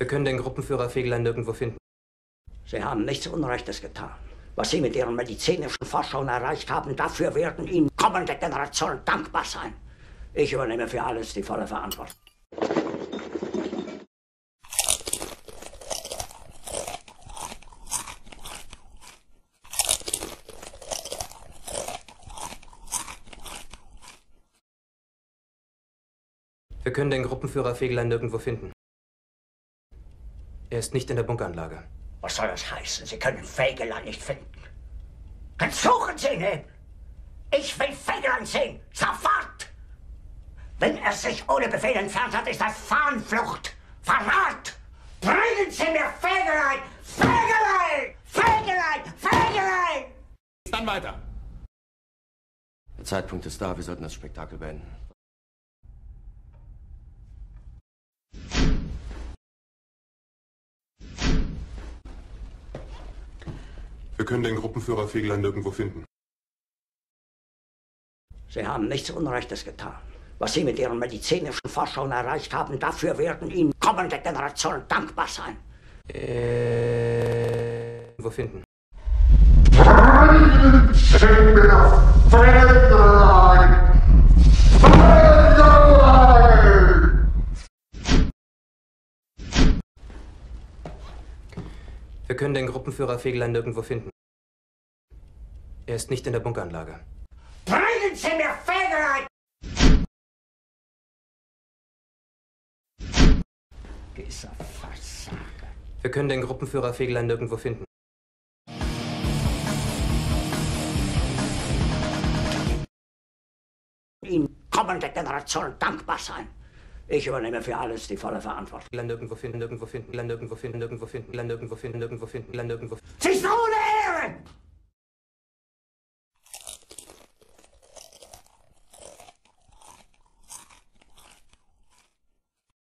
Wir können den Gruppenführer Fegelein nirgendwo finden. Sie haben nichts Unrechtes getan. Was Sie mit Ihren medizinischen Forschungen erreicht haben, dafür werden Ihnen kommende Generationen dankbar sein. Ich übernehme für alles die volle Verantwortung. Wir können den Gruppenführer Fegelein nirgendwo finden. Er ist nicht in der Bunkeranlage. Was soll das heißen? Sie können Fegelein nicht finden. Dann suchen Sie ihn eben. Ich will Fegelein sehen. Sofort! Wenn er sich ohne Befehl entfernt hat, ist das Fahnenflucht. Verrat! Bringen Sie mir Fegelein! Fegelein! Fegelein! Fegelein! Dann weiter. Der Zeitpunkt ist da, wir sollten das Spektakel beenden. Wir können den Gruppenführer Fegelein nirgendwo finden. Sie haben nichts Unrechtes getan. Was Sie mit Ihren medizinischen Forschungen erreicht haben, dafür werden Ihnen kommende Generationen dankbar sein. Wo finden? Wir können den Gruppenführer Fegelein nirgendwo finden. Er ist nicht in der Bunkeranlage. Bringen Sie mir Fegelein! Dieser Versager. Wir können den Gruppenführer Fegelein nirgendwo finden. Ihnen kommende Generationen dankbar sein. Ich übernehme für alles die volle Verantwortung. Nirgendwo finden, nirgendwo finden, nirgendwo finden, nirgendwo finden, nirgendwo finden, nirgendwo finden, nirgendwo finden, nirgendwo finden. Sie ist ohne Ehre!